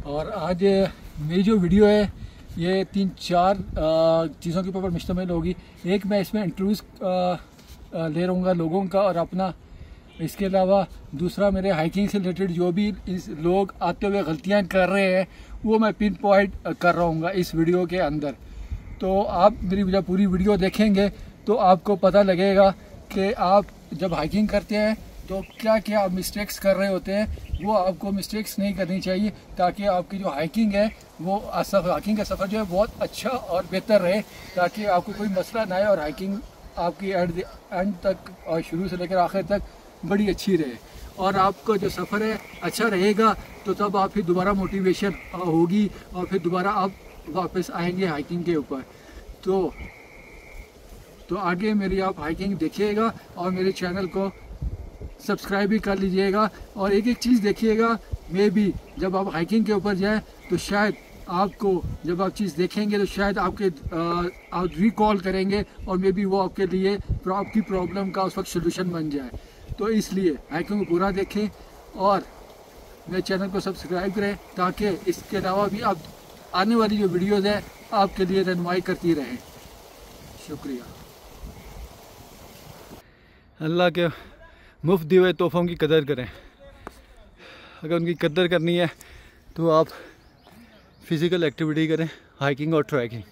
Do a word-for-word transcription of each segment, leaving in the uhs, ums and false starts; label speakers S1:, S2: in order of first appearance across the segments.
S1: और आज मेरी जो वीडियो है ये तीन चार चीज़ों के ऊपर मुश्तमिल होगी। एक मैं इसमें इंट्रोड्यूस ले रहूँगा लोगों का और अपना, इसके अलावा दूसरा मेरे हाइकिंग से रिलेटेड जो भी इस लोग आते हुए गलतियाँ कर रहे हैं वो मैं पिन पॉइंट कर रहा हूँ इस वीडियो के अंदर। तो आप मेरी जब पूरी वीडियो देखेंगे तो आपको पता लगेगा कि आप जब हाइकिंग करते हैं तो क्या क्या आप मिस्टेक्स कर रहे होते हैं, वो आपको मिस्टेक्स नहीं करनी चाहिए ताकि आपकी जो हाइकिंग है वो हाइकिंग का सफ़र जो है बहुत अच्छा और बेहतर रहे, ताकि आपको कोई मसला ना आए और हाइकिंग आपकी एंड एंड तक और शुरू से लेकर आखिर तक बड़ी अच्छी रहे और आपका जो सफ़र है अच्छा रहेगा। तो तब आप फिर दोबारा मोटिवेशन होगी और फिर दोबारा आप वापस आएंगे हाइकिंग के ऊपर। तो तो आगे मेरी आप हाइकिंग देखिएगा और मेरे चैनल को सब्सक्राइब भी कर लीजिएगा। और एक एक चीज़ देखिएगा, मे भी जब आप हाइकिंग के ऊपर जाएं तो शायद आपको जब आप चीज़ देखेंगे तो शायद आपके आप रिकॉल करेंगे और मे बी वो आपके लिए आपकी प्रॉब्लम का उस वक्त सोल्यूशन बन जाए। तो इसलिए हाइकिंग को पूरा देखें और मेरे चैनल को सब्सक्राइब करें ताकि इसके अलावा भी आप आने वाली जो वीडियोज़ है आपके लिए रहनुमाई करती रहें। शुक्रिया।
S2: अल्लाह के मुफ्त दिए हुए तोहफ़ों की कदर करें। अगर उनकी कदर करनी है तो आप फिज़िकल एक्टिविटी करें, हाइकिंग और ट्रैकिंग।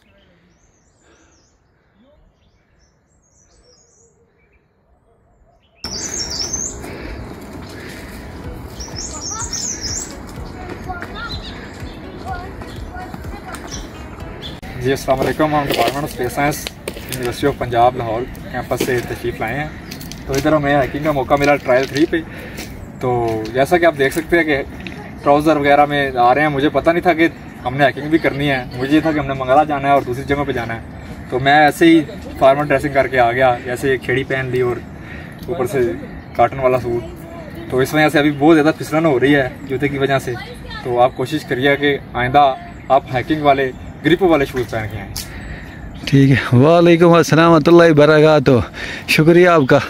S3: जी अस्सलाम वालेकुम। हम department of space science university of Punjab Lahore campus से तशरीफ़ लाए हैं। तो इधर हमें हाइकिंग का मौका मिला ट्रायल थ्री पे। तो जैसा कि आप देख सकते हैं कि ट्राउज़र वगैरह में आ रहे हैं। मुझे पता नहीं था कि हमने हाइकिंग भी करनी है, मुझे ये था कि हमने मंगला जाना है और दूसरी जगह पे जाना है। तो मैं ऐसे ही फार्मल ड्रेसिंग करके आ गया, जैसे खेड़ी पहन ली और ऊपर से काटन वाला सूट। तो इस वजह से अभी बहुत ज़्यादा फिसलन हो रही है जूते की वजह से। तो आप कोशिश करिए कि आइंदा आप हाइकिंग वाले ग्रिप वाले शूज़ पहन के आएँ।
S2: ठीक है। वालेकुम अस्सलाम वरहमतुल्लाहि वबरकातुहू। शुक्रिया आपका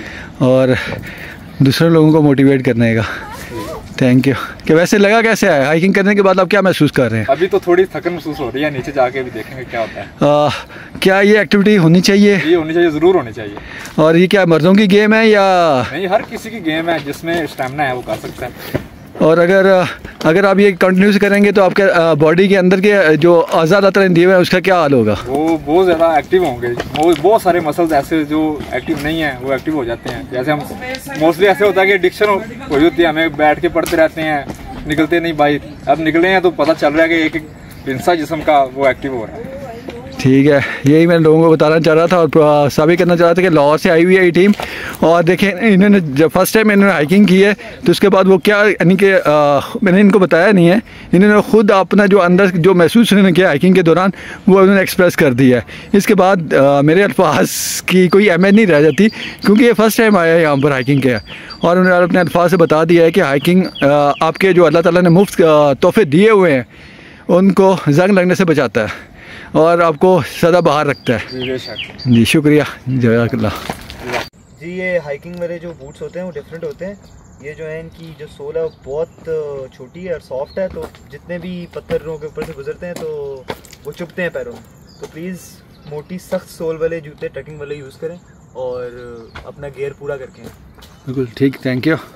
S2: और दूसरे लोगों को मोटिवेट करने का। Thank you. कि वैसे लगा कैसे है हाइकिंग करने के बाद आप क्या महसूस कर रहे हैं?
S3: अभी तो थोड़ी थकन महसूस हो रही है, नीचे जाके भी देखेंगे क्या होता है।
S2: आ, क्या ये एक्टिविटी होनी चाहिए?
S3: ये होनी चाहिए, ज़रूर होनी चाहिए।
S2: और ये क्या मर्दों की गेम है या
S3: नहीं? हर किसी की गेम है, जिसमें स्टैमिना है वो कर सकता है।
S2: और अगर अगर आप ये कंटिन्यूस करेंगे तो आपके बॉडी के अंदर के जो आज़ाद अतरन दिए हुए हैं उसका क्या हाल होगा?
S3: वो बहुत ज़्यादा एक्टिव होंगे। बहुत सारे मसल्स ऐसे जो एक्टिव नहीं हैं वो एक्टिव हो जाते हैं। जैसे हम मोस्टली ऐसे होता है कि एडिक्शन हो जाती है, हमें बैठ के पढ़ते रहते हैं, निकलते नहीं बाइक। अब निकले हैं तो पता चल रहा है कि एक एक हिस्सा जिस्म का वो एक्टिव हो रहा है।
S2: ठीक है, यही मैं लोगों को बताना चाह रहा था और साबित करना चाह रहा था कि लाहौर से आई हुई है ये टीम। और देखें इन्होंने जब फर्स्ट टाइम इन्होंने हाइकिंग की है तो उसके बाद वो क्या यानी कि मैंने इनको बताया नहीं है, इन्होंने खुद अपना जो अंदर जो महसूस उन्होंने किया हाइकिंग के दौरान वो उन्होंने एक्सप्रेस कर दिया है। इसके बाद आ, मेरे अल्फाज की कोई अहमियत नहीं रह जाती क्योंकि ये फ़र्स्ट टाइम आया है यहाँ पर हाइकिंग किया और उन्होंने अपने अल्फाज से बता दिया है कि हाइकिंग आपके जो अल्लाह ताला ने मुफ्त तोहफे दिए हुए हैं उनको जंग लगने से बचाता है और आपको सदा बाहर रखता है। जी शुक्रिया, जज़ाकल्लाह।
S4: जी ये हाइकिंग वाले जो बूट्स होते हैं वो डिफरेंट होते हैं। ये जो है इनकी जो सोल है वो बहुत छोटी है और सॉफ्ट है, तो जितने भी पत्थरों के ऊपर से गुजरते हैं तो वो चुभते हैं पैरों में। तो प्लीज़ मोटी सख्त सोल वाले जूते ट्रैकिंग वाले यूज़ करें और अपना गियर पूरा करके।
S2: बिल्कुल ठीक, थैंक यू।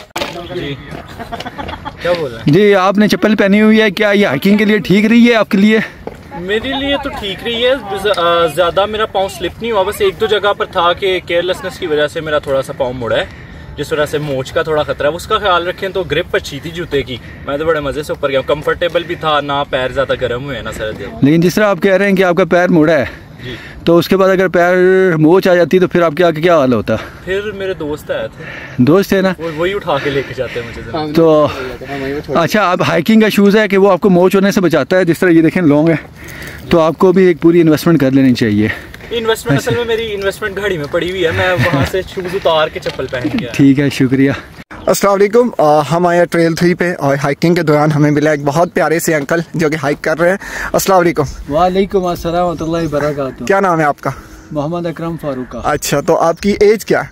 S4: जी क्या बोल रहे हैं?
S2: जी आपने चप्पल पहनी हुई है, क्या ये हाइकिंग के लिए ठीक रही है आपके लिए?
S5: मेरे लिए तो ठीक रही है, ज़्यादा मेरा पाँव स्लिप नहीं हुआ। बस एक दो जगह पर था कि केयरलेसनेस की वजह से मेरा थोड़ा सा पाँव मुड़ा है, जिस वजह से मोच का थोड़ा खतरा है, उसका ख्याल रखें। तो ग्रिप अच्छी थी जूते की, मैं तो बड़े मज़े से ऊपर गया, कंफर्टेबल भी था, ना पैर ज़्यादा गर्म हुए ना सर्द।
S2: लेकिन जिस तरह आप कह रहे हैं कि आपका पैर मुड़ा है तो उसके बाद अगर पैर मोच आ जाती तो फिर आपके आगे क्या हाल होता?
S5: फिर मेरे दोस्त आए थे,
S2: दोस्त थे ना,
S5: वो वही उठा के लेके जाते हैं मुझे।
S2: तो अच्छा, आप हाइकिंग का शूज़ है कि वो आपको मोच होने से बचाता है। जिस तरह ये देखें लॉन्ग है, तो आपको भी एक पूरी इन्वेस्टमेंट कर लेनी चाहिए।
S5: इन्वेस्टमेंट असल में मेरी इन्वेस्टमेंट घड़ी में पड़ी हुई है, मैं वहाँ से शूज़ उतार के चप्पल पहन के। ठीक
S2: है, शुक्रिया।
S6: अस्सलाम वालेकुम। हम आए ट्रेल थ्री पे और हाइकिंग के दौरान हमें मिला एक बहुत प्यारे से अंकल जो कि हाइक कर रहे हैं। अस्सलाम वालेकुम।
S1: वालेकुम अस्सलाम वरहमतुल्लाहि वबरकातुहू।
S6: क्या नाम है आपका?
S1: मोहम्मद अकरम फारूक।
S6: अच्छा, तो आपकी एज क्या है?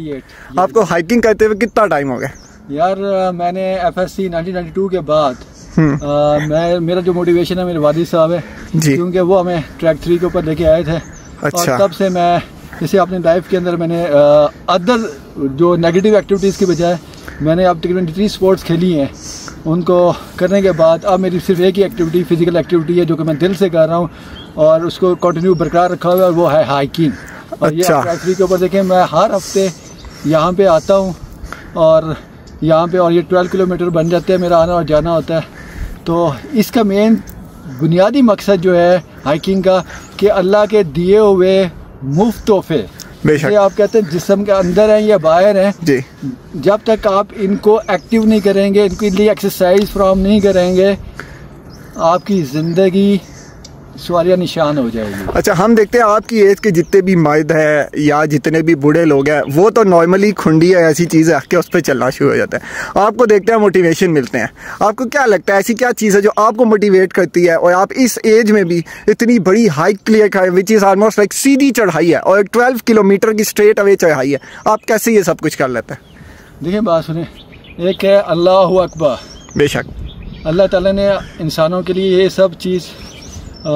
S1: अड़तालीस।
S6: आपको हाइकिंग करते हुए कितना टाइम हो गया?
S1: यार मैंने F S C nineteen ninety two के बाद आ, मैं मेरा जो मोटिवेशन है मेरे वालिद साहब है
S6: जी,
S1: क्योंकि वो हमें ट्रैक थ्री के ऊपर लेके आए थे।
S6: अच्छा।
S1: और तब से मैं जैसे अपने लाइफ के अंदर मैंने अदर जो नेगेटिव एक्टिविटीज़ के बजाय मैंने अब तकरीबन जितनी स्पोर्ट्स खेली हैं उनको करने के बाद अब मेरी सिर्फ एक ही एक्टिविटी फिजिकल एक्टिविटी है जो कि मैं दिल से कर रहा हूँ और उसको कंटिन्यू बरकरार रखा हुआ है और वो है हाइकिंग। और ये
S6: अच्छा।
S1: ट्रैक थ्री के ऊपर देखें, मैं हर हफ्ते यहाँ पे आता हूँ और यहाँ पे और ये ट्वेल्व किलोमीटर बन जाते हैं मेरा आना और जाना होता है। तो इसका मेन बुनियादी मकसद जो है हाइकिंग का कि अल्लाह के दिए हुए मुफ्त तोहफे,
S6: बेशक
S1: आप कहते हैं जिस्म के अंदर हैं या बाहर हैं,
S6: जी,
S1: जब तक आप इनको एक्टिव नहीं करेंगे, इनके लिए एक्सरसाइज फ्राहम नहीं करेंगे, आपकी ज़िंदगी सवालिया निशान हो जाएगी।
S6: अच्छा, हम देखते हैं आपकी एज के जितने भी मर्द हैं या जितने भी बूढ़े लोग हैं वो तो नॉर्मली खुंडी है ऐसी चीज़ रख के उस पर चलना शुरू हो जाता है। आपको देखते हैं मोटिवेशन मिलते हैं। आपको क्या लगता है ऐसी क्या चीज़ है जो आपको मोटिवेट करती है और आप इस एज में भी इतनी बड़ी हाइक क्लियर कर, विच इज़ ऑलमोस्ट लाइक सीधी चढ़ाई है और ट्वेल्व किलोमीटर की स्ट्रेट अवे चढ़ाई है, आप कैसे ये सब कुछ कर लेते हैं?
S1: देखिए बात सुने, एक है अल्लाह अकबर,
S6: बेशक
S1: अल्लाह ताला ने इंसानों के लिए ये सब चीज़ आ,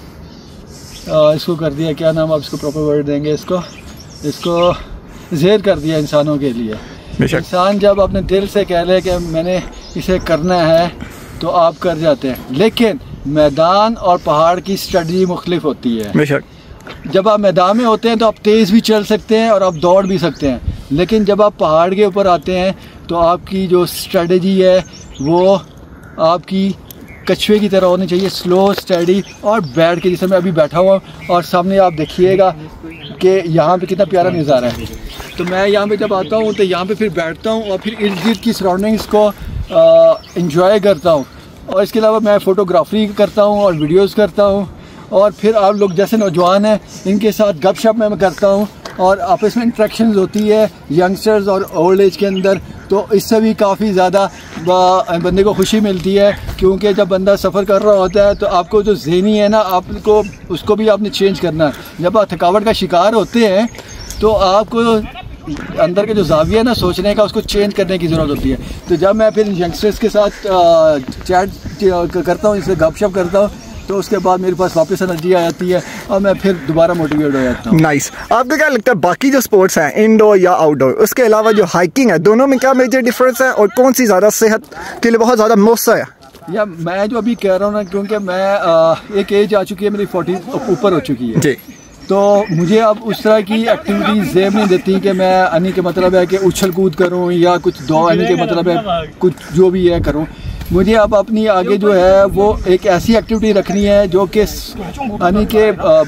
S1: आ, इसको कर दिया, क्या नाम आप इसको प्रॉपर वर्ड देंगे, इसको इसको ज़ेर कर दिया इंसानों के लिए। इंसान जब अपने दिल से कह ले कि मैंने इसे करना है तो आप कर जाते हैं, लेकिन मैदान और पहाड़ की स्ट्रेटजी मुख्तलिफ होती है।
S6: बेशक
S1: जब आप मैदान में होते हैं तो आप तेज़ भी चल सकते हैं और आप दौड़ भी सकते हैं, लेकिन जब आप पहाड़ के ऊपर आते हैं तो आपकी जो स्ट्रेटजी है वो आपकी कछुए की तरह होनी चाहिए, स्लो स्टडी और बैठ के, जैसे मैं अभी बैठा हुआ और सामने आप देखिएगा कि यहाँ पे कितना प्यारा नज़ारा है। तो मैं यहाँ पे जब आता हूँ तो यहाँ पे फिर बैठता हूँ और फिर इर्द गिर्द की सराउंडिंग्स को इंजॉय करता हूँ और इसके अलावा मैं फ़ोटोग्राफी करता हूँ और वीडियोज़ करता हूँ और फिर आप लोग जैसे नौजवान हैं इनके साथ गपशप मैं करता हूँ और आपस में इंट्रैक्शंस होती है यंगस्टर्स और ओल्ड एज के अंदर, तो इससे भी काफ़ी ज़्यादा बंदे को खुशी मिलती है क्योंकि जब बंदा सफ़र कर रहा होता है तो आपको जो ज़हनी है ना आपको उसको भी आपने चेंज करना है। जब आप थकावट का शिकार होते हैं तो आपको अंदर के जो जाविया है ना सोचने का उसको चेंज करने की ज़रूरत होती है। तो जब मैं फिर यंगस्टर्स के साथ चैट करता हूँ, इससे गपशप करता हूँ, तो उसके बाद मेरे पास वापस एनर्जी आ जाती है और मैं फिर दोबारा मोटिवेट हो जाता हूँ।
S6: नाइस। आपको क्या लगता है बाकी जो स्पोर्ट्स हैं इंडोर या आउटडोर, उसके अलावा जो हाइकिंग है, दोनों में क्या मेजर डिफरेंस है और कौन सी ज़्यादा सेहत के लिए बहुत ज़्यादा मौसर है?
S1: या मैं जो अभी कह रहा हूँ ना, क्योंकि मैं आ, एक एज आ चुकी है मेरी फोर्टी ऊपर हो चुकी है जी, तो मुझे अब उस तरह की एक्टिविटीज़ जेब नहीं देती कि मैं यानी के मतलब है कि उछल कूद करूँ या कुछ दौड़, यानी के मतलब है कुछ जो भी है करूँ। मुझे अब अपनी आगे जो है वो एक ऐसी एक्टिविटी रखनी है जो कि यानी के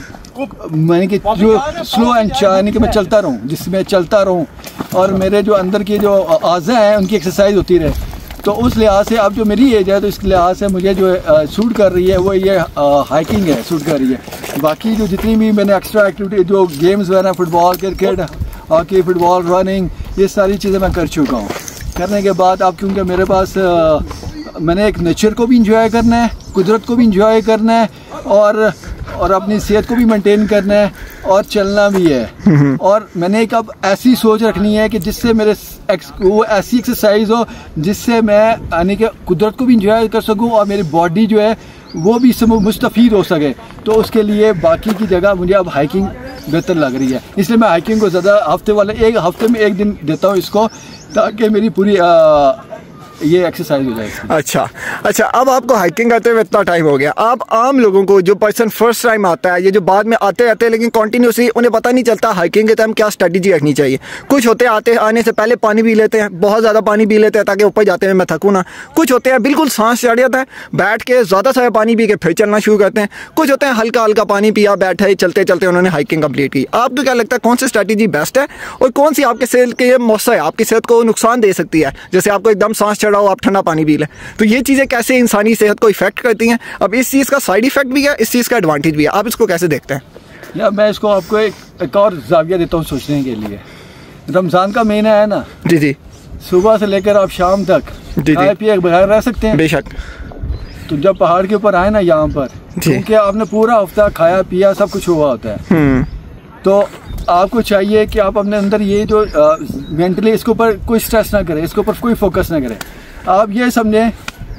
S1: यानी कि जो स्लो एंड यानी कि मैं चलता रहूँ, जिसमें चलता रहूँ और मेरे जो अंदर के जो आज़ा हैं उनकी एक्सरसाइज होती रहे। तो उस लिहाज से अब जो मेरी एज है तो इस लिहाज से मुझे जो आ, सूट कर रही है वो ये हाइकिंग है, सूट कर रही है। बाकी जो जितनी भी मैंने एक्स्ट्रा एक्टिविटी जो गेम्स वगैरह football, cricket, hockey, football, running, ये सारी चीज़ें मैं कर चुका हूँ। करने के बाद अब क्योंकि मेरे पास आ, मैंने एक नेचर को भी इंजॉय करना है, कुदरत को भी इंजॉय करना है और और अपनी सेहत को भी मेंटेन करना है और चलना भी है। और मैंने एक अब ऐसी सोच रखनी है कि जिससे मेरे वो ऐसी एक्सरसाइज हो जिससे मैं यानी कि कुदरत को भी इंजॉय कर सकूं और मेरी बॉडी जो है वो भी मुस्तफ़ीद हो सके। तो उसके लिए बाकी की जगह मुझे अब हाइकिंग बेहतर लग रही है, इसलिए मैं हाइकिंग को ज़्यादा हफ्ते वाले एक हफ्ते में एक दिन देता हूँ इसको, ताकि मेरी पूरी आ, ये एक्सरसाइज हो जाएगी।
S6: अच्छा अच्छा, अब आपको हाइकिंग करते हुए इतना टाइम हो गया, आप आम लोगों को जो पर्सन फर्स्ट टाइम आता है, ये जो बाद में आते रहते हैं लेकिन कॉन्टीन्यूसली उन्हें पता नहीं चलता हाइकिंग के टाइम क्या स्ट्रेटजी रखनी चाहिए। कुछ होते हैं आते आने से पहले पानी पी लेते हैं, बहुत ज़्यादा पानी पी लेते हैं ताकि ऊपर जाते हैं मैं थकूँ ना। कुछ होते हैं बिल्कुल सांस चढ़ जाता है, बैठ के ज़्यादा सारा पानी पी के फिर चलना शुरू करते हैं। कुछ होते हैं हल्का हल्का पानी पिया, बैठे, चलते चलते उन्होंने हाइकिंग कंप्लीट की। आपको क्या लगता है कौन सी स्ट्रेटजी बेस्ट है और कौन सी आपके सेहत के लिए मौसर है, आपकी सेहत को नुकसान दे सकती है? जैसे आपको एकदम सांस चढ़ा हो, आप ठंडा पानी, तो ये चीजें कैसे इंसानी सेहत को इफेक्ट करती हैं? अब इस चीज का साइड इफेक्ट भी है, इस चीज का एडवांटेज भी है, आप इसको कैसे देखते हैं?
S1: या मैं इसको आपको एक, एक और जाविया देता हूँ सोचने के लिए। रमजान का महीना है ना
S6: जी जी,
S1: सुबह से लेकर आप शाम तक खाए पिए बगैर रह सकते हैं
S6: बेशक।
S1: तो जब पहाड़ के ऊपर आए ना यहाँ पर, क्योंकि आपने पूरा हफ्ता खाया पिया सब कुछ हुआ होता है, तो आपको चाहिए कि आप अपने अंदर ये जो मेंटली इसके ऊपर कोई स्ट्रेस ना करें, इसके ऊपर कोई फोकस ना करें। आप ये समझें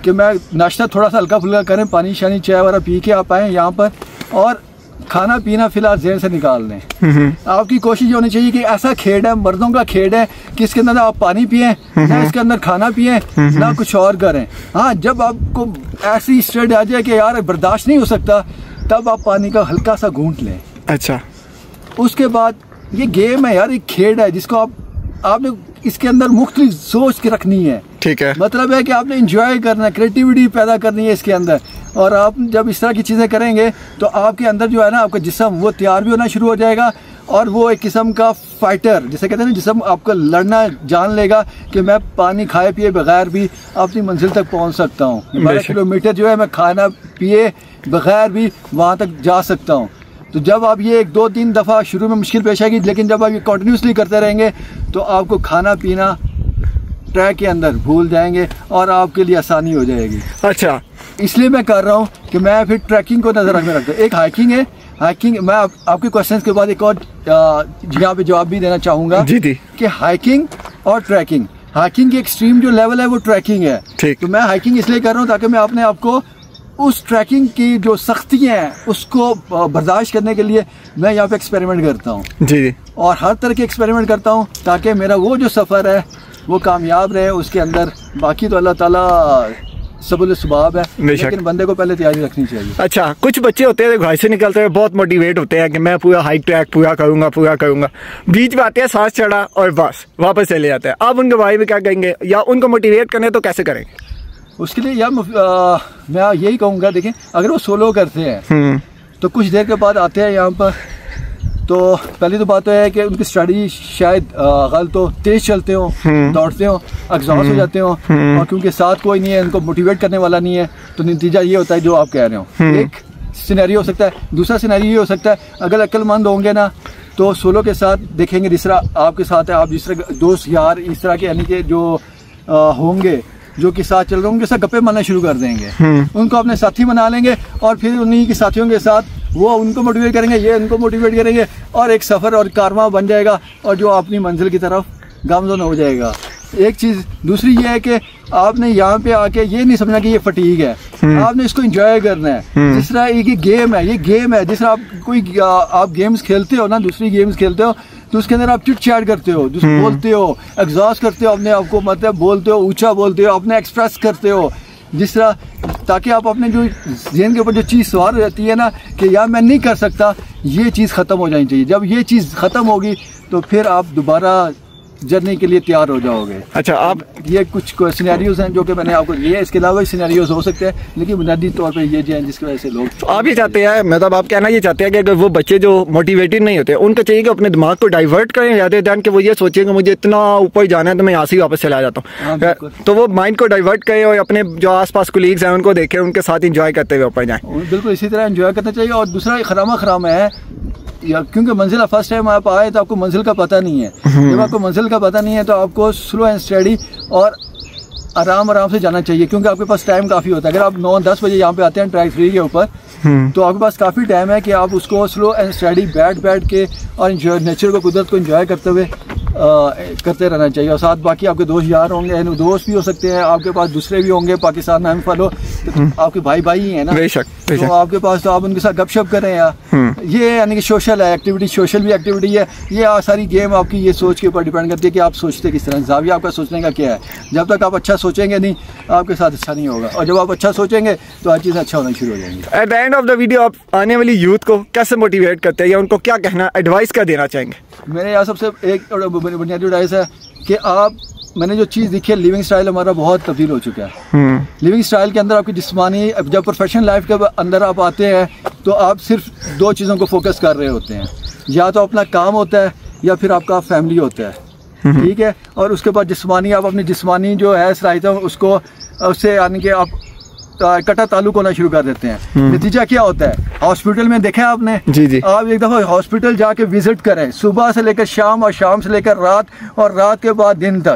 S1: कि मैं नाश्ता थोड़ा सा हल्का फुल्का करें, पानी शानी चाय वगैरह पी के आप आएँ यहाँ पर, और खाना पीना फिलहाल ज़हन से निकाल दें। आपकी कोशिश ये होनी चाहिए कि ऐसा खेड है, मर्दों का खेड है कि इसके अंदर आप पानी पिएं, ना इसके अंदर खाना पिएं, ना कुछ और करें। हाँ, जब आपको ऐसी स्टेट आ जाए कि यार बर्दाश्त नहीं हो सकता, तब आप पानी का हल्का सा घूंट लें।
S6: अच्छा,
S1: उसके बाद ये गेम है यार, एक खेड है जिसको आप आपने इसके अंदर मुख्तलिफ सोच के रखनी है।
S6: ठीक है,
S1: मतलब है कि आपने इंजॉय करना है, क्रिएटिविटी पैदा करनी है इसके अंदर, और आप जब इस तरह की चीज़ें करेंगे तो आपके अंदर जो है ना, आपका जिस्म वो तैयार भी होना शुरू हो जाएगा, और वो एक किस्म का फाइटर जिसे कहते हैं ना, जिस्म आपका लड़ना जान लेगा कि मैं पानी खाए पिए बगैर भी अपनी मंजिल तक पहुंच सकता हूँ। बारह किलोमीटर जो है मैं खाना पिए बगैर भी वहाँ तक जा सकता हूँ। तो जब आप ये एक दो तीन दफ़ा शुरू में मुश्किल पेश आएगी, लेकिन जब आप ये कंटिन्यूसली करते रहेंगे तो आपको खाना पीना ट्रैक के अंदर भूल जाएंगे और आपके लिए आसानी हो जाएगी।
S6: अच्छा,
S1: इसलिए मैं कर रहा हूँ कि मैं फिर ट्रैकिंग को नज़र में रखता हूँ। एक हाइकिंग है, हाइकिंग मैं आप, आपके क्वेश्चन के बाद एक और यहाँ पे जवाब भी देना चाहूँगा
S6: जी जी
S1: कि हाइकिंग और ट्रैकिंग, हाइकिंग की एक्सट्रीम जो लेवल है वो ट्रैकिंग है।
S6: ठीक।
S1: तो मैं हाइकिंग इसलिए कर रहा हूँ ताकि मैं अपने आप को उस ट्रैकिंग की जो सख्तियाँ हैं उसको बर्दाश्त करने के लिए मैं यहाँ पे एक्सपेरिमेंट करता हूँ
S6: जी, और
S1: हर तरह के एक्सपेरिमेंट करता हूँ ताकि मेरा वो जो सफ़र है वो कामयाब रहे उसके अंदर। बाकी तो अल्लाह ताला सबुल सुबाब है, लेकिन बंदे को पहले तैयारी रखनी चाहिए।
S6: अच्छा, कुछ बच्चे होते हैं घर से निकलते हैं बहुत मोटिवेट होते हैं कि मैं पूरा हाइक ट्रैक पूरा करूंगा पूरा करूंगा बीच में आते हैं, सांस चढ़ा और बस वापस चले जाते हैं। आप उनके बारे में क्या कहेंगे, या उनको मोटिवेट करने तो कैसे करेंगे?
S1: उसके लिए यार आ, मैं यही कहूँगा, देखें अगर वो सोलो करते हैं तो कुछ देर के बाद आते हैं यहाँ पर, तो पहली तो बात तो है कि उनकी स्टडी शायद गलत हो, तेज चलते हो, दौड़ते हो, एग्जॉस्ट हो जाते हो, और क्योंकि साथ कोई नहीं है, उनको मोटिवेट करने वाला नहीं है, तो नतीजा ये होता है जो आप कह रहे हो। एक सिनेरियो हो सकता है। दूसरा सिनेरियो ये हो सकता है, अगर अक्लमंद होंगे ना तो सोलो के साथ देखेंगे, जिस तरह आपके साथ है, आप जिस तरह दोस्त यार इस तरह के यानी कि जो होंगे जो कि साथ चल रहे होंगे, साथ गप्पे मारना शुरू कर देंगे, उनको अपने साथी बना लेंगे, और फिर उन्हीं के साथियों के साथ वो उनको मोटिवेट करेंगे, ये उनको मोटिवेट करेंगे, और एक सफ़र और कारवां बन जाएगा, और जो अपनी मंजिल की तरफ गामज़न हो जाएगा। एक चीज़ दूसरी ये है कि आपने यहाँ पे आके ये नहीं समझना कि ये फटीग है, आपने इसको एंजॉय करना है। जिस तरह एक गेम है, ये गेम है, जिस तरह आप कोई आप गेम्स खेलते हो ना, दूसरी गेम्स खेलते हो, तो उसके अंदर आप चिट चैट करते हो, जिस बोलते हो, एग्जॉस्ट करते हो अपने आप को, मतलब बोलते हो, ऊंचा बोलते हो, अपने एक्सप्रेस करते हो, जिस तरह, ताकि आप अपने जो ज़हन के ऊपर जो चीज़ सवार हो जाती है ना कि यार मैं नहीं कर सकता, ये चीज़ ख़त्म हो जानी चाहिए। जब ये चीज़ ख़त्म होगी तो फिर आप दोबारा जर्नी के लिए तैयार हो जाओगे।
S6: अच्छा, आप
S1: ये कुछ सिनेरियोज हैं जो कि मैंने आपको दिए, इसके अलावा सिनेरियोज हो सकते हैं, लेकिन बुनियादी तौर पे ये जो हैं जिसकी वजह से लोग
S6: तो आप ये चाहते हैं, मतलब आप कहना ये चाहते हैं कि अगर वो बच्चे जो मोटिवेटेड नहीं होते उनको चाहिए कि अपने दिमाग को डाइवर्ट करें, याद दें कि वो ये सोचें कि मुझे इतना ऊपर जाना है तो मैं यहाँ से वापस चला जाता हूँ, तो वो माइंड को डाइवर्ट करें और अपने जो आस पास कोलीग्स हैं उनको देखें, उनके साथ इंजॉय करते हुए ऊपर जाएँ।
S1: बिल्कुल इसी तरह इंजॉय करना चाहिए। और दूसरा खरामा खरामा है, या क्योंकि मंजिल फर्स्ट टाइम आप आए तो आपको मंजिल का पता नहीं है। जब आपको मंजिल का पता नहीं है तो आपको स्लो एंड स्टडी और आराम आराम से जाना चाहिए, क्योंकि आपके पास टाइम काफ़ी होता है। अगर आप नौ दस बजे यहाँ पे आते हैं ट्रैक थ्री के ऊपर, तो आपके पास काफ़ी टाइम है कि आप उसको स्लो एंड स्टडी बैठ बैठ के और इंजॉय नेचर को, कुदरत को एंजॉय करते हुए आ, करते रहना चाहिए। और साथ बाकी आपके दोस्त यार होंगे, दोस्त भी हो सकते हैं, आपके पास दूसरे भी होंगे, पाकिस्तान में हम फॉलो, तो आपके भाई भाई ही हैं ना,
S6: बेशक, बेशक।
S1: तो आपके पास तो आप उनके साथ गपशप करें यार। ये यानी कि सोशल है एक्टिविटी, सोशल भी एक्टिविटी है। ये सारी गेम आपकी ये सोच के ऊपर डिपेंड करती है कि आप सोचते किस तरह, जाविया आपका सोचने का क्या है। जब तक आप अच्छा सोचेंगे नहीं, आपके साथ अच्छा नहीं होगा, और जब आप अच्छा सोचेंगे तो हर चीज़ अच्छा होना शुरू हो जाएंगी।
S6: At the end of the video आप आने वाली यूथ को कैसे मोटिवेट करते हैं, या उनको क्या कहना, एडवाइस क्या देना चाहेंगे?
S1: मेरे यहाँ सबसे एक बुनियादी एडवाइस है कि आप, मैंने जो चीज़ देखी है, लिविंग स्टाइल हमारा बहुत तब्दील हो चुका है। लिविंग स्टाइल के अंदर आपकी जिस्मानी, जब प्रोफेशनल लाइफ के अंदर आप आते हैं तो आप सिर्फ दो चीज़ों को फोकस कर रहे होते हैं, या तो अपना काम होता है या फिर आपका फैमिली होता है, ठीक है। और उसके बाद जिस्मानी, आप अपनी जिस्मानी जो है सलाहियत उसको, उससे यानी कि आप कटा ताल्लुक होना शुरू कर देते हैं। नतीजा क्या होता है, हॉस्पिटल में देखा आपने, जी जी, आप एक दफ़ा हॉस्पिटल जाके विजिट करें, सुबह से लेकर शाम और शाम से लेकर रात, और रात के बाद दिन तक,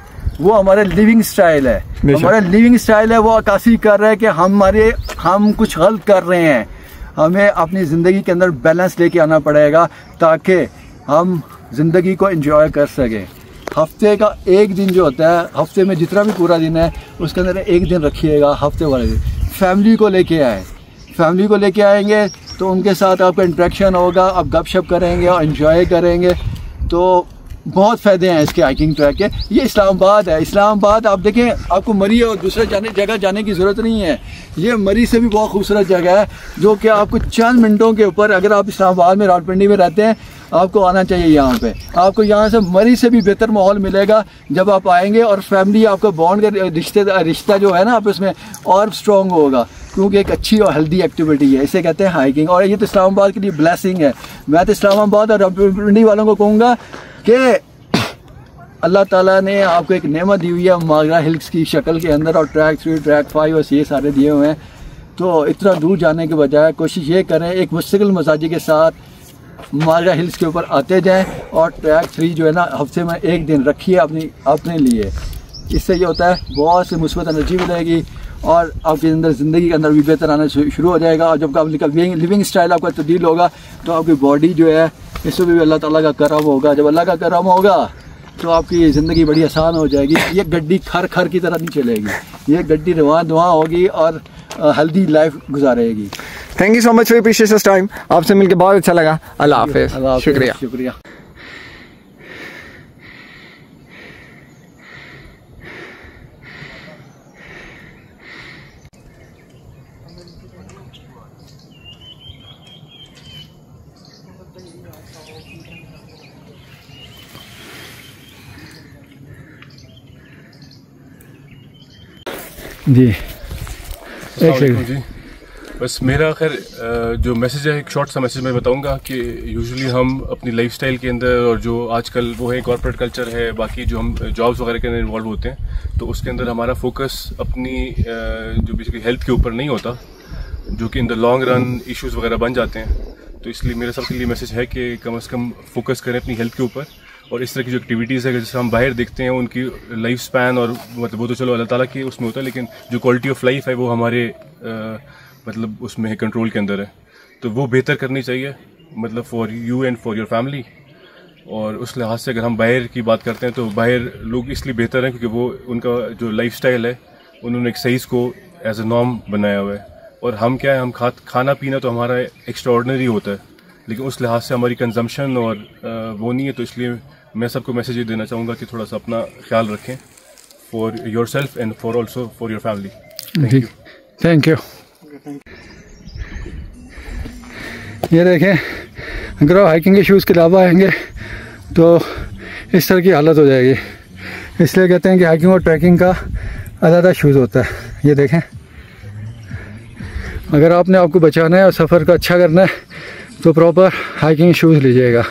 S1: वो हमारे लिविंग स्टाइल है। हमारा लिविंग स्टाइल है, वो अक्कासी कर रहा है कि हमारे हम कुछ गलत कर रहे हैं। हमें अपनी ज़िंदगी के अंदर बैलेंस लेके आना पड़ेगा ताकि हम ज़िंदगी को एंजॉय कर सकें।
S2: हफ्ते का एक दिन जो होता है, हफ्ते में जितना भी पूरा दिन है उसके अंदर एक दिन रखिएगा, हफ्ते वाले दिन फैमिली को लेके आए। फैमिली को लेके आएंगे तो उनके साथ आपका इंटरेक्शन होगा, आप गपशप करेंगे और इन्जॉय करेंगे। तो बहुत फ़ायदे हैं इसके हाइकिंग ट्रैक के। ये इस्लामाबाद है, इस्लामाबाद आप देखें, आपको मरी और दूसरे जाने जगह जाने की ज़रूरत नहीं है। ये मरी से भी बहुत खूबसूरत जगह है जो कि आपको चंद मिनटों के ऊपर, अगर आप इस्लामाबाद में रावलपिंडी में रहते हैं, आपको आना चाहिए यहाँ पे। आपको यहाँ से मरी से भी बेहतर माहौल मिलेगा जब आप आएंगे, और फैमिली आपका बॉन्ड का रिश्ते रिश्ता जो है ना आपस में और स्ट्रॉन्ग होगा, क्योंकि एक अच्छी और हेल्दी एक्टिविटी है, इसे कहते हैं हाइकिंग। और ये तो इस्लामाबाद के लिए ब्लेसिंग है। मैं तो इस्लामाबाद और रावलपिंडी वालों को कहूँगा कि अल्लाह ताला ने आपको एक नेमत दी हुई है मागरा हिल्स की शक्ल के अंदर, और ट्रैक थ्री, ट्रैक फाइव और ये सारे दिए हुए हैं। तो इतना दूर जाने के बजाय कोशिश ये करें एक मुस्तकिल मजाजी के साथ मागरा हिल्स के ऊपर आते जाएं, और ट्रैक थ्री जो है ना हफ्ते में एक दिन रखिए अपनी अपने लिए। इससे ये होता है बहुत सी मुस्बत एनर्जी मिलेगी और आपके अंदर ज़िंदगी के अंदर भी बेहतर आना शुरू हो जाएगा। और जब आपका लिविंग स्टाइल आपका तब्दील होगा तो आपकी बॉडी जो है इसमें भी अल्लाह ताला का करम होगा। जब अल्लाह का करम होगा तो आपकी ज़िंदगी बड़ी आसान हो जाएगी। ये गड्डी खर खर की तरह नहीं चलेगी, ये गड्डी रवां दुआं होगी और हेल्दी लाइफ गुजारेगी।
S6: Thank you so much for your precious time. आपसे मिलकर बहुत अच्छा लगा। अल्लाह हाफिज़। शुक्रिया
S2: शुक्रिया। जी एक सेकंड
S7: जी, बस मेरा खैर जो मैसेज है, एक शॉर्ट सा मैसेज मैं बताऊंगा कि यूजुअली हम अपनी लाइफस्टाइल के अंदर, और जो आजकल वो है कॉर्पोरेट कल्चर है, बाकी जो हम जॉब्स वगैरह के अंदर इन्वॉल्व होते हैं, तो उसके अंदर हमारा फोकस अपनी जो बेसिकली हेल्थ के ऊपर नहीं होता, जो कि in the long run issues वगैरह बन जाते हैं। तो इसलिए मेरा सबके लिए मैसेज है कि कम से कम फोकस करें अपनी हेल्थ के ऊपर, और इस तरह की जो एक्टिविटीज़ है जैसे हम बाहर देखते हैं उनकी लाइफ स्पैन, और मतलब वो तो चलो अल्लाह ताला की उसमें होता है, लेकिन जो क्वालिटी ऑफ लाइफ है वो हमारे आ, मतलब उसमें है, कंट्रोल के अंदर है। तो वो बेहतर करनी चाहिए, मतलब for you and for your family. और उस लिहाज से अगर हम बाहर की बात करते हैं तो बाहर लोग इसलिए बेहतर हैं क्योंकि वो उनका जो लाइफ स्टाइल है उन्होंने एक्सरसाइज को एज ए नॉर्म बनाया हुआ है, और हम क्या है, हम खा खाना पीना तो हमारा एक्स्ट्राऑर्डिनरी होता है, लेकिन उस लिहाज से हमारी कंजम्पशन और आ, वो नहीं है। तो इसलिए मैं सबको मैसेज ये देना चाहूँगा कि थोड़ा सा अपना ख्याल रखें for your self and for also for your family. Thank you.
S2: Thank you. ये देखें, अगर आप हाइकिंग के शूज़ के अलावा आएंगे तो इस तरह की हालत हो जाएगी। इसलिए कहते हैं कि हाइकिंग और ट्रैकिंग का अलग शूज़ होता है। ये देखें, अगर आपने आपको बचाना है और सफ़र का अच्छा करना है तो प्रॉपर हाइकिंग शूज़ लीजिएगा।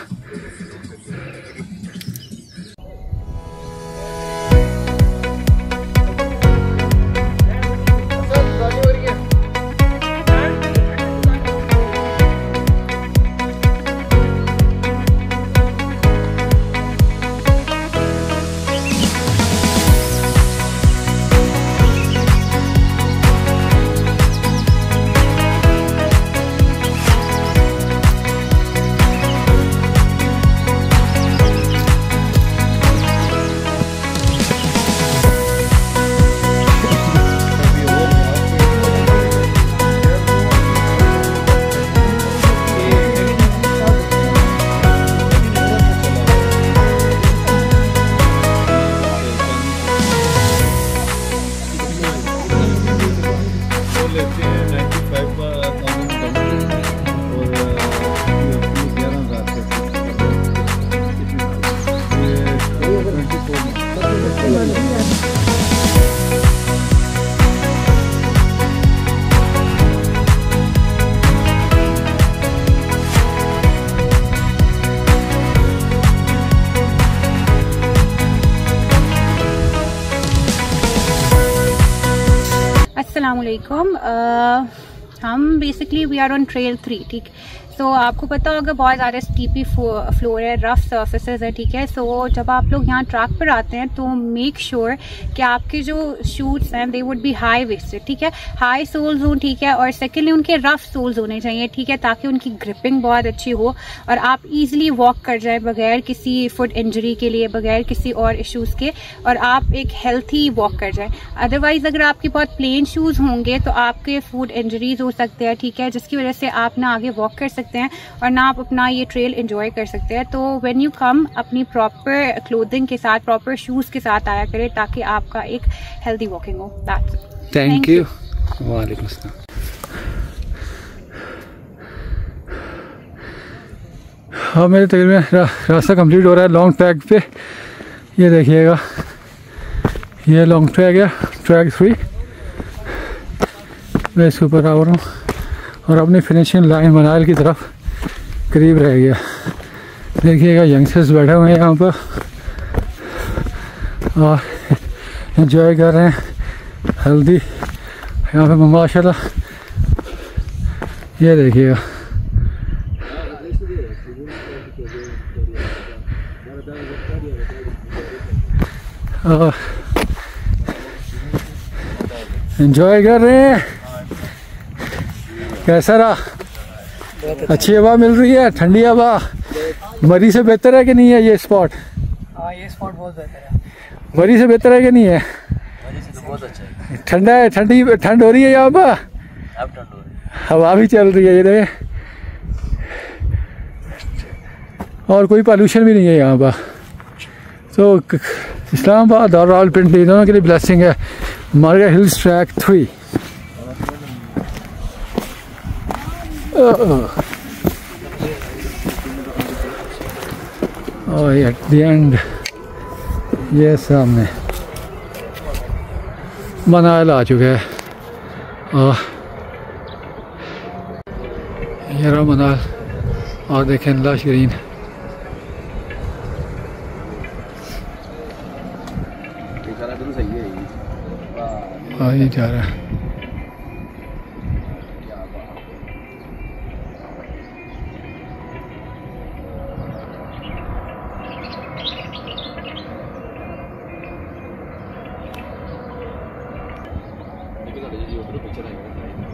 S8: अस्सलामुअलैकुम। हम basically we are on trail three, ठीक। सो so, आपको पता होगा बहुत ज़्यादा स्टीपी फ्लोर है, रफ सर्फेसेस है, ठीक है। सो so, जब आप लोग यहाँ ट्रैक पर आते हैं तो मेक श्योर sure कि आपके जो शूज़ हैं they would be high waisted, ठीक है, हाई सोल्स हों, ठीक है, और सेकेंडली उनके रफ सोल्स होने चाहिए, ठीक है, ताकि उनकी ग्रिपिंग बहुत अच्छी हो और आप ईजिली वॉक कर जाए बगैर किसी फुट इंजरी के लिए, बगैर किसी और इश्यूज़ के, और आप एक हेल्थी वॉक कर जाए। अदरवाइज अगर आपके बहुत प्लेन शूज़ होंगे तो आपके फुट इंजरीज हो सकते हैं, ठीक है, जिसकी वजह से आप ना आगे वॉक कर सकते हैं और ना आप अपना ये ट्रेल एंजॉय कर सकते हैं। तो व्हेन यू कम अपनी प्रॉपर क्लोथिंग के साथ, प्रॉपर शूज़ के साथ आया करें ताकि आपका एक हेल्दी वॉकिंग हो। That's it.
S2: Thank you. वालेकुम अस्सलाम। हाँ, मेरे तकरीबन रा, रास्ता कंप्लीट हो रहा है लॉन्ग ट्रैक पे। ये देखिएगा, ये लॉन्ग ट्रैक है, ट्रैक थ्री। मैं इसके ऊपर आ रहा हूँ और अपनी फिनिशिंग लाइन मनाइल की तरफ करीब रह गया। देखिएगा यंगस्टर्स बैठे हुए हैं यहाँ पर और एंजॉय कर रहे हैं हेल्दी यहाँ पे माशाल्लाह। ये देखिएगा, एंजॉय कर रहे हैं। कैसा रहा? अच्छी हवा मिल रही है, ठंडी हवा। मरी से बेहतर है कि नहीं है ये स्पॉट?
S9: हाँ, ये स्पॉट बहुत बेहतर है।
S2: मरी से बेहतर है कि नहीं है?
S9: मरी से तो बहुत अच्छा है।
S2: ठंडा है, ठंडी ठंड हो रही है यहाँ पर,
S9: अब ठंड हो रही है,
S2: हवा भी चल रही है ये देखें, और कोई पॉल्यूशन भी नहीं है यहाँ पर। तो इस्लामाबाद और रावलपिंडी दोनों के लिए ब्लेसिंग है। Margalla hills track three. और एट द एंड ये सामने मनाइल आ चुके हैं। और ये रहा मनाइल, और देखें लश ग्रीन। हाँ, ये जा रहा है।
S7: पिक्चर आएगा।